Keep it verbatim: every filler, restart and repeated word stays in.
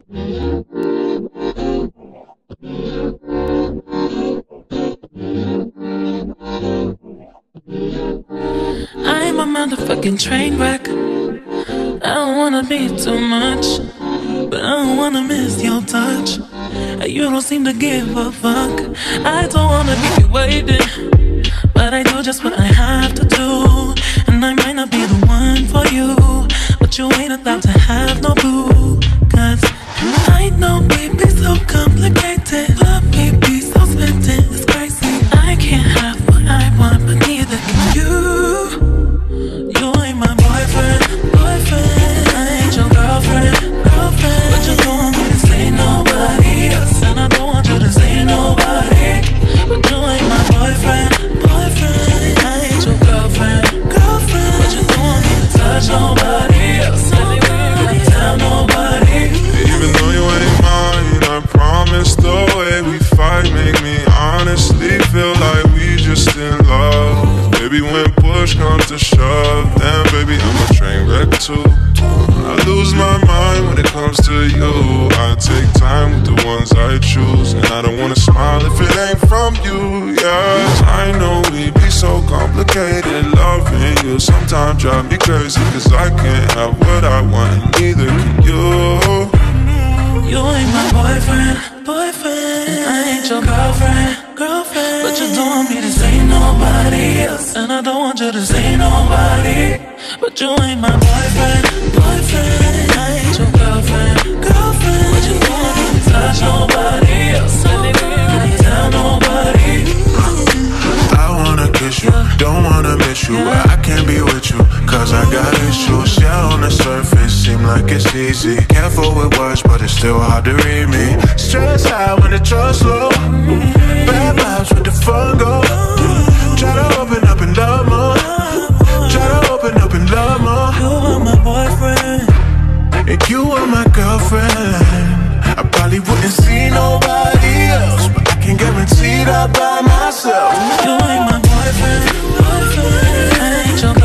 I'm a motherfucking train wreck. I don't wanna be too much, but I don't wanna miss your touch. You don't seem to give a fuck. I don't wanna keep you waiting, but I do just what I have to do. And I might not be the one for you, but you ain't allowed to have no boo. Cause I know we be so complicated, but we be so smitten, it's crazy. I can't have what I want, but neither can you. You ain't my boyfriend, boyfriend. I ain't your girlfriend, girlfriend. But you don't want me to say nobody else, and I don't want you to say nobody. But you ain't my boyfriend, boyfriend. I ain't your girlfriend, girlfriend. But you don't want me to touch nobody else, nobody, tell nobody. Even though you ain't mine, I promise the way we fight make me honestly feel like we just in love. Baby, when push comes to shove, then baby, I'm a train wreck too. I lose my mind when it comes to you. I take time with the ones I choose, and I don't wanna smile if it ain't from you, yeah. I know we be so complicated, loving you sometimes drive me crazy, cause I can't have what I want, and neither can you. You ain't my boyfriend, boyfriend. I ain't your girlfriend, girlfriend. But you don't want me to say nobody else, and I don't want you to say nobody. But you ain't my boyfriend, boyfriend. I ain't your girlfriend, girlfriend. But you don't want me to touch nobody else, nobody, tell nobody. I wanna kiss you, don't wanna miss you, but I can't be with you, cause I got issues. Yeah, on the surface, seem like it's easy. Careful with words, but it's still hard to read me. Stress high when the trust low, bad vibes with the fun go. Try to open up and love more, try to open up and love more. You are my boyfriend, and you are my girlfriend. I probably wouldn't see nobody else, but I can guarantee that by myself. You ain't my boyfriend, boyfriend. I ain't your